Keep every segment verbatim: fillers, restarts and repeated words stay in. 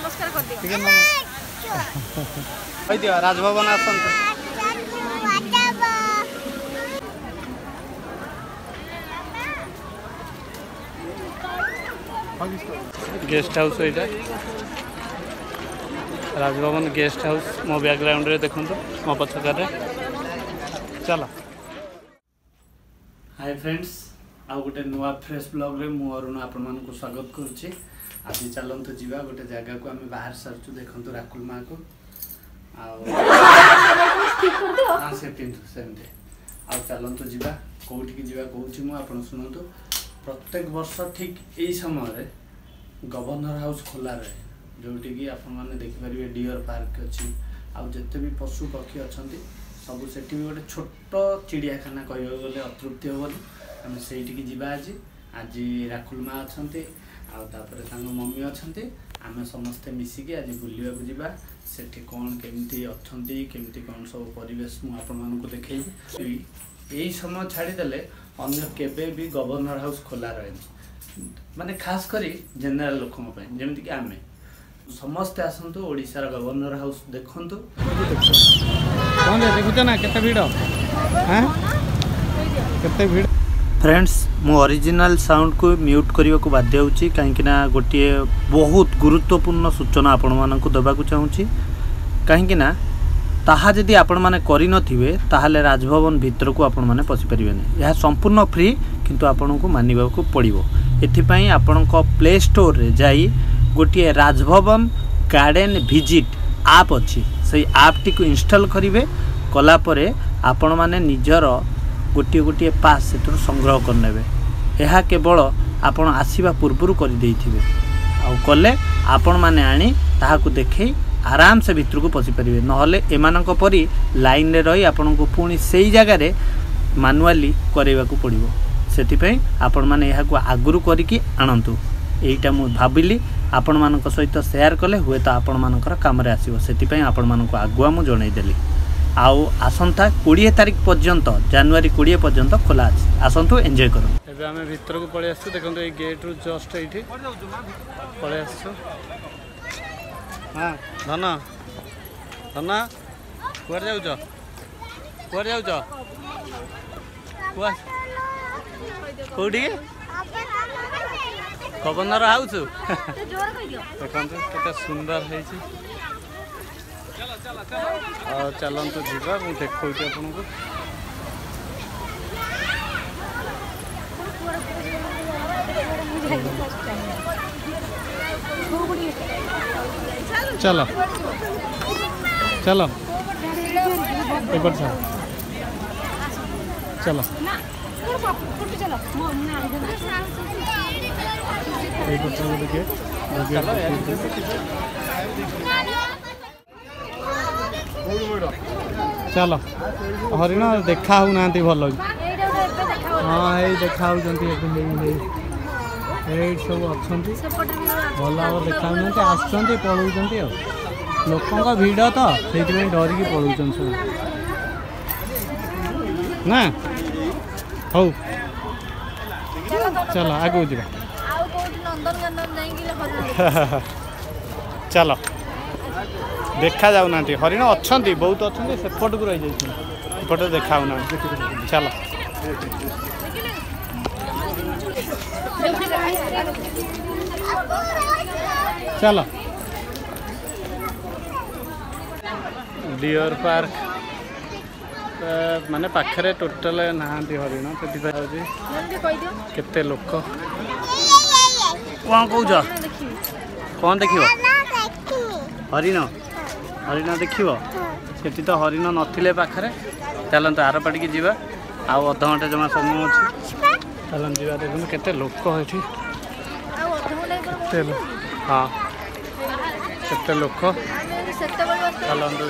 नमस्कार कर दियो ठीक है कह दियो राजभवन आसंत गेस्ट हाउस यहाँ राजभवन गेस्ट हाउस मो बैकग्राउंड रे देखो मो पछकार चलो हाय फ्रेंड्स आउ गोटे नुआ फ्रेश ब्लॉग रे मु अरुण आपण मान को स्वागत करुच्ची आज चलतु जीवा गोटे जगह को आम बाहर सारचु देखु राकुल माँ को हाँ से पिंधु सेमती आ चलतु जीवा कौटिकी जीवा कहूँ मुझे शुणु प्रत्येक वर्ष ठीक यही समय गवर्नर हाउस खोला रहे जोटिकी आपण मैंने देखिपारे डियर पार्क अच्छी आउ जिते भी पशु पक्षी अच्छा सब से गोटे छोट चिड़ियाखाना कह गले अतृप्ति हेनी आम से जावा आज आज राकुल माँ अच्छा मम्मी अच्छा आम समस्ते मिसिकी आज बुलवा जावा से कौन केमती अच्छा केमती कौन सब परिवेश मुझे देखी यही समय छाड़ीदे अन्य केबे भी गवर्नर हाउस खोला रहे माने खास करी जनरल लोकों जमीक आम समस्ते आसतु ओडिशार गवर्नर हाउस देखंतु कौन देखुच ना केते भीड़ हैं केते भीड़ फ्रेंड्स मो ओरिजिनल साउंड को म्यूट करने को बाध्य होची कहीं ना गोटे बहुत गुरुत्वपूर्ण सूचना आपण मानक देवाक चाहूँगी कहीं ना ताहा जदि आपण माने करि नथिबे ताहाले राजभवन भितर को आपण माने पसि परिबेनी यह संपूर्ण फ्री किंतु आपण को मानिबा को पड़िबो एथिपाई आपण को प्ले स्टोर रे जाई गोटे राजभवन गार्डन विजिट आप अच्छी से आप टी को इंस्टॉल करेंगे कलापर आपण माने निजर गोटे गोटे पास से संग्रह करने यह केवल आपण आसवा पूर्व कर देथिबे आ कले आपण माने आनी ताहाकू देखे आराम से भितर को पसि पारे नहले एमानक परी लाइन रे रही आपण को पुणी से जगार मानुआली करवा को पड़ो से आपण मैंने यहाँ आगुरी करिकी आणतु यहीटा मु भाविली आपण मानक सहित शेयर कले हुए तो आपण मानकर काम रे आसीबो सेति आपण मानक आगुआ मु जणैदेली आउ आसंता बीस तारीख पर्यंत जनवरी बीस पर्यंत खोला अछि आसंतु एंजॉय करू एबे हमें भीतर को पळे आसु देखंतु ए गेट रु जस्ट एठी पळे आसु हां धना धना कुआर जाउ छ कुआर जाउ छ कुआ कोडी गवर्नर हाउस देखते केते सुंदर है चलतु जीवा मुझे देखा आपन को चलो चलो एक बार चलो चलो हरिण देखा ना भल हाँ ये देखा सब अच्छा भल भाव देखा आस पलौ लोकों भिड़ तो से डरिकी पलौन सब ना हौ चलो आगू जा चलो देखा जाऊना हरिण अच्छा बहुत अच्छा सेपट को रही जापटे देखा चलो चलो डियर पार्क माने पाखरे टोटल नहांती हरिण केते लोक कौन कौच कौन देख हरिण हरिण देख से तो हरिण नथिले पाखरे चलते आर पाटिकी जीवा आउ अध घंटे जमा समय अच्छे चलन जीवा देखो केते लोक ये हाँ केते लोक चलतु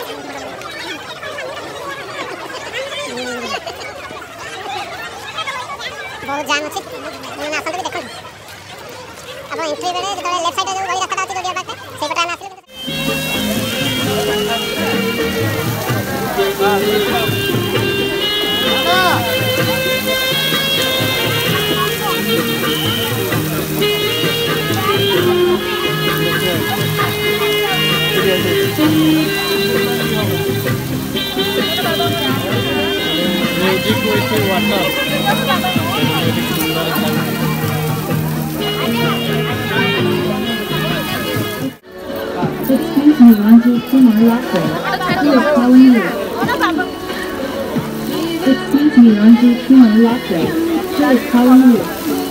बहुत जान अछि मन आसन देखो अब एंट्री बेले जतले लेफ्ट साइड जो गली रास्ता अछि गोडिया बाटे से पटा ना आसले Excuse me, Ranjit Kumar Lakray. Who is calling you? Excuse me, Ranjit Kumar Lakray. Who is calling you?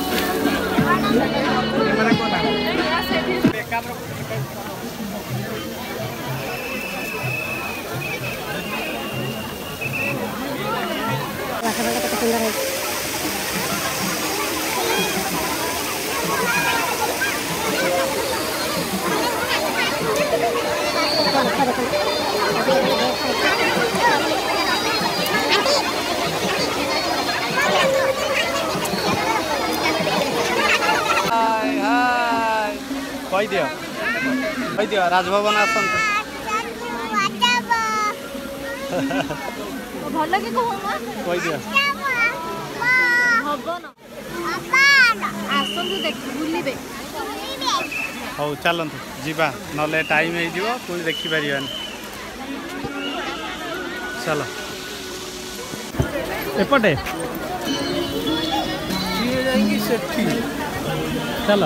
कही दियो कही दियो राजभवन आसन भल कि कहूँ कही दियो आसतु देख बुलवे हौ चलतु जीवा नले टाइम हो पुणी देखिपार चल एपटे चल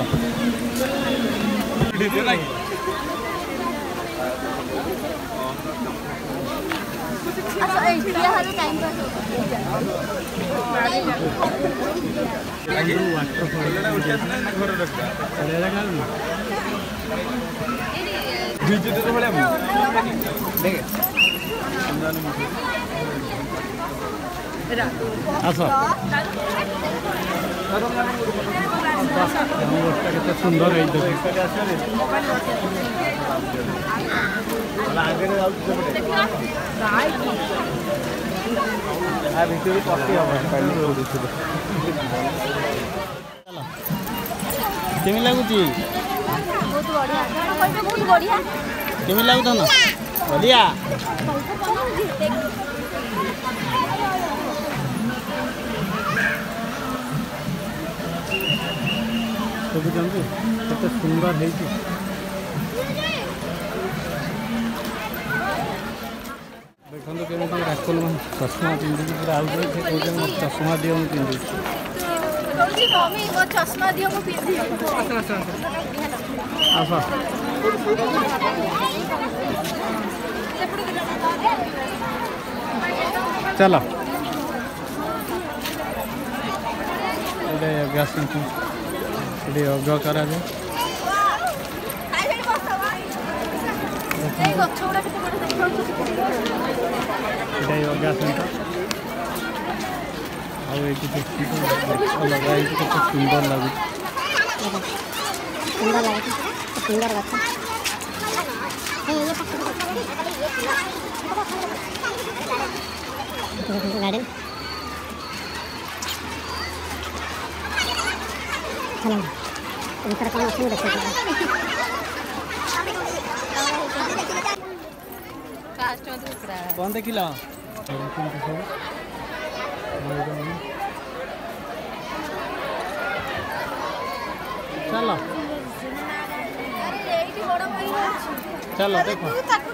आस केते सुंदर है केमी लगुच केमी लगुत ना बढ़िया देखुଛନ୍ତି କେତେ ସୁନ୍ଦର ହେଇଛି ଦେଖନ୍ତୁ କେମିତି ରାକୁଲ ଚଷମା ପିନ୍ଧିକି ପୁରା ଆଉଛନ୍ତି ସେ କହୁଛନ୍ତି ଚଷମା ଦିଅ ମୁଁ ପିନ୍ଧିବି चश्मा दियो मु पिंधि आस चल गैस ये अग्र करा जाए योगा सेंटर आगे लगा सुंदर लगे सुंदर लगे सुंदर बच्चा गार्डन चलो इनका कौन अच्छी देखते हैं कौन देखिला चलो चलो देखो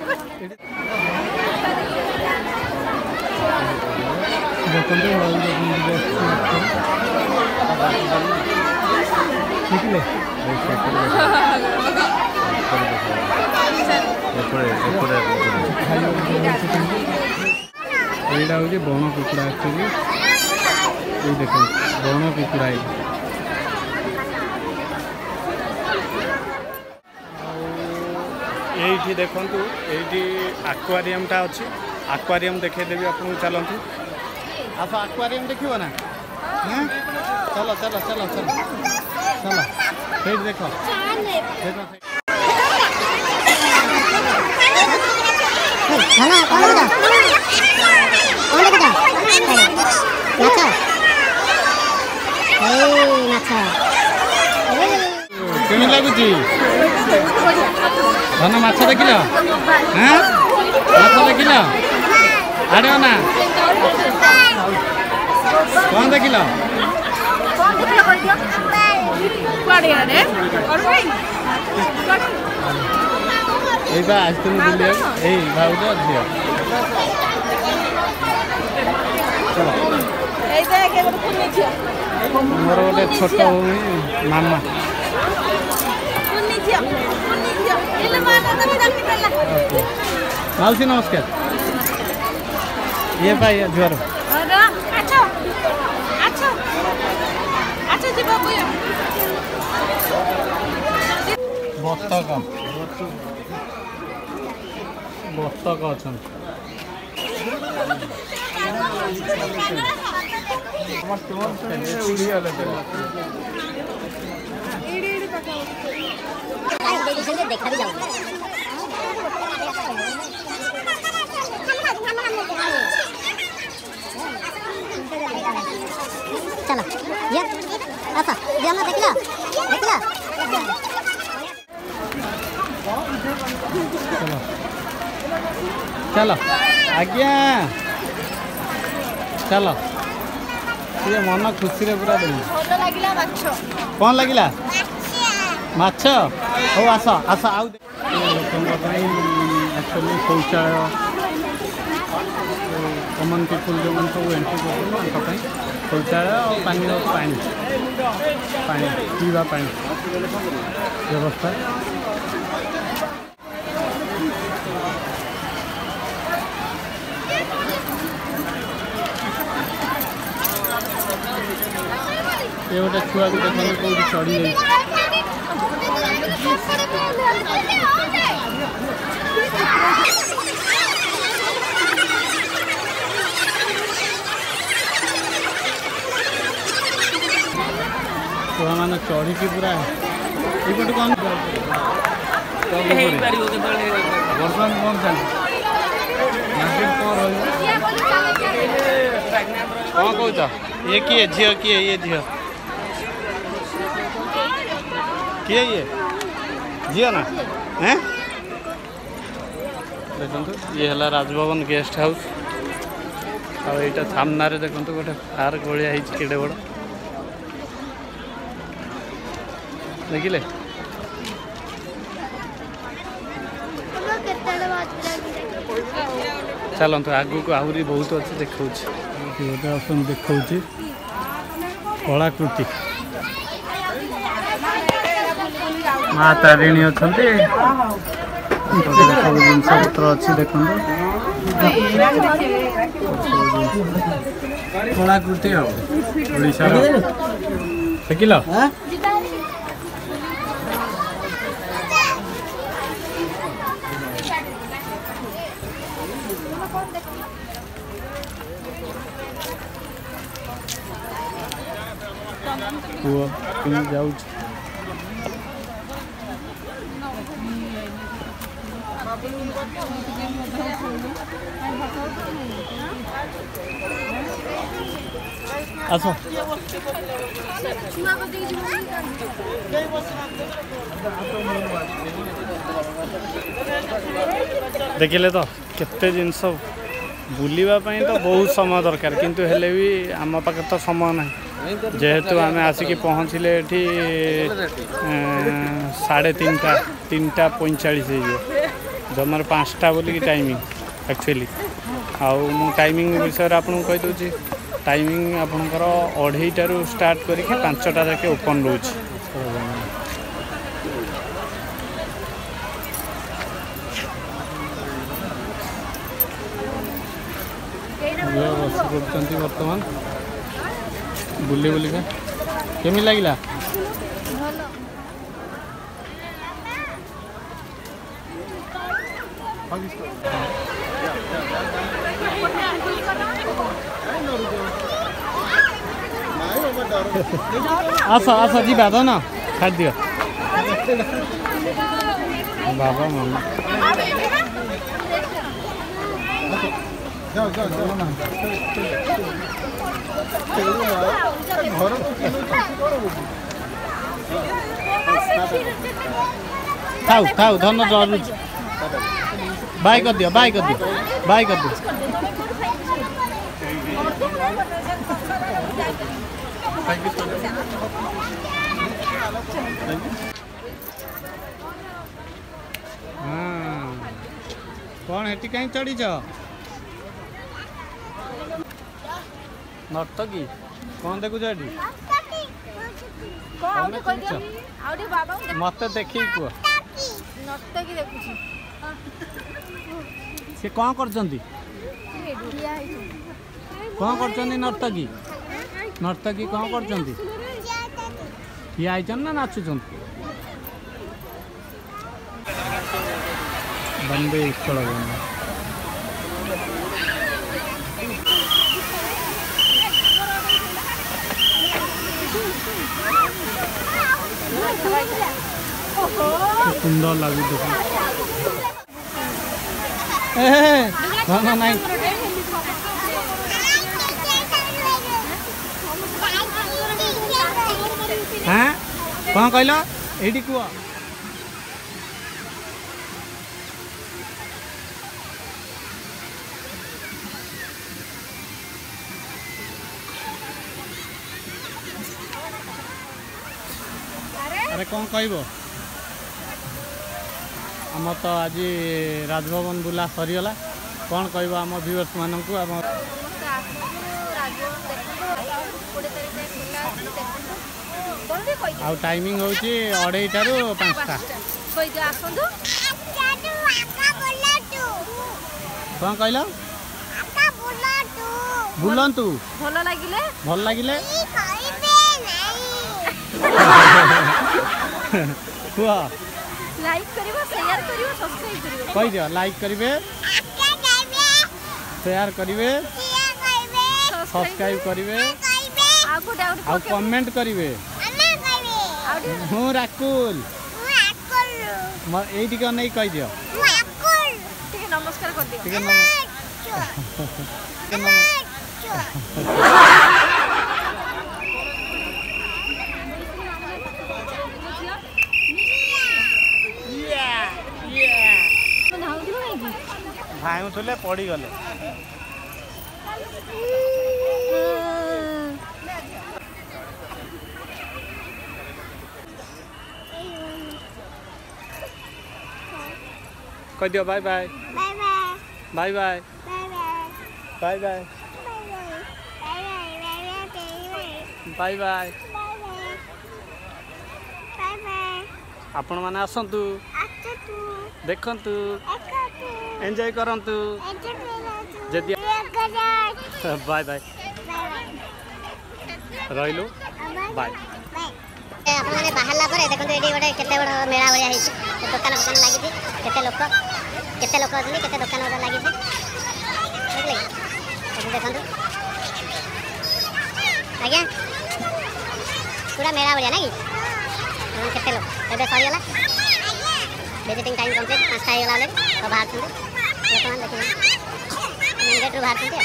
यहाँ हूँ बण कुकुड़ा एक्चुअली ये देख बण कुकुड़ा ये देखु ये आक्वारियम टा अच्छी आक्वारियम देखदेवी आपको चलतु आप आक्वारियम देखो ना हाँ चलो चलो चलो चलो चलो फिर देखो देखो केमी लगुच धन माछ देख हाँ माछ देख आड़ ना कौन देख ये आज तुम बुले भाव झील चलो मोर गोटे छोट भूमि मामा माउसी नमस्कार ये भाई झुआर बतक बतक अच्छा देखा भी जाऊंगा चलो ये अच्छा ये हमने देख लिया देख लिया चलो चलो आज्ञा चलो ये मन खुशी रे पूरा दिन कौन लगिला माछ हो आस आस आउ एक्चुअली शौचालय कमन पीपुल जो मैंने सब एंट्री कर शौचालय और पानी पानी पानी पीवा पानी व्यवस्था ये गोटे छुआ को देखते कौटी चढ़ी जाए छुआ मान चढ़ी पूरा ये कौन बर्तमान कौन चलती कौन कौच ये किए झील किए ये झील किए ये झील ना हैं देखो ये है राजभवन गेस्ट हाउस आईटा सामना देखो गोटे पार्क भाया केड़े बड़ देखिले चलते आगू को आहरी बहुत अच्छे देखा गोटे ऑप्शन देखा कलाकृति माँ तारिणी अच्छा सब जिनपतर अच्छी देखो कलाकृति ओडिशा देखिल पुआ जाऊ आस देखिले तो केते जिनस बुलिबा पई तो बहुत समय दरकार किंतु हेले भी आम पाखे तो समय ना जेहेतु आम आसिक पहुँचले ये साढ़े तीन टा तीन टा पैंचाश जमार पाँचटा बोलिक टाइमिंग एक्चुअली आउ टाइमिंग विषय आपको कहीदे टाइमिंग आपणकर अढ़ईटारू स्टार्ट करके पांचटा जाके ओपन रोच बस कर बर्तमान बुले बुलिका केमी लगिला आस आस जीवा तो ना छाड़ दियो बाबा मामा जाओ जाओ जाओ ना थाउ थाउ धन जरूर बाय कर दियो बाय कर दियो बाय कर दियो हाँ कौन हेटी कहीं चढ़ी नर्तकी कौन देखुछ एटी कौन आउटे कह दियो आउटे बाबा मत देखी को नर्तकी देखुछी से कौन करजंती ढुलिया है कौन करजंती नर्तकी नर्तकी कौन करजंती ये आइचन ना नाचुचन बंदे स्थल बंद सुंदर लगे ना नहीं हाँ कौन कहल ये कह अरे कौन कहब आम तो आज राजभवन बुला सरीगला कौन कहब आम व्यूअर्स मानक आम आउ टाइमिंग होची अढ़ाईटारू पाँचटा कौन कहल बुलंतु भल लागिले भल लागिले कुआ लाइक करिवो शेयर करिवो सब्सक्राइब करिवो कहि दियो लाइक करिवे शेयर करिवे सब्सक्राइब करिवे आ को डाउट आ कमेंट करिवे हूँ राकुल म एठी को नहीं कहि दियो ठीक है नमस्कार कर दियो ठीक है भाई उठले पड़ी गले कह दियो bye bye bye bye bye bye bye bye आपण माने आसंतु देखंतु एंजॉय करंतु जदि बाय बाय रहिलु बाय आपण माने बाहरला परे देखंतु एडी गोटे केते बड़ मेला भलिया हिची दुकान दुकान लागि छि केते लोक केते लोक अछनी केते दुकान उधर लागि छि बुझले एडी देखंतु आज्ञा पूरा मेला भलिया ना कि केते लोक एबे सरी गला विजिटिंग टाइम कंप्लीट पाँच टाइम गला ले तो बाहर छुंदे लोकमान देखिबे मेन गेट रो बाहर छुंदे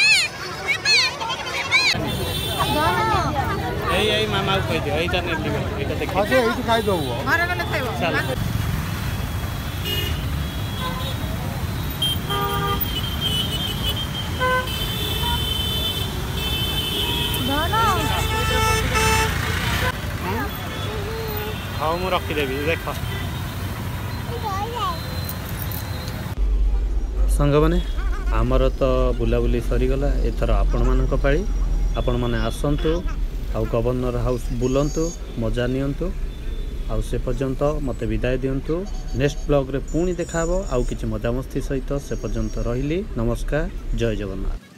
एई एई मामा को कहि दियो एइटा ने लिबे एइटा देखि अजे एइटी खाइ दबो घर गले खाइबो चल धनो हां मु रखि देबी देख संग माने आमर तो बुलाबुली सरीगला एथर आपण मानक पाळी आपण माने आसंतु आउ गवर्नर हाउस बुलंतु मजा नियंतु आउ से पर्यंत मते विदाय दियंतु नेक्स्ट ब्लॉग रे पुणी देखाबो आउ किछि मजा मस्ती सहित से पर्यंत रहिली नमस्कार जय जगन्नाथ।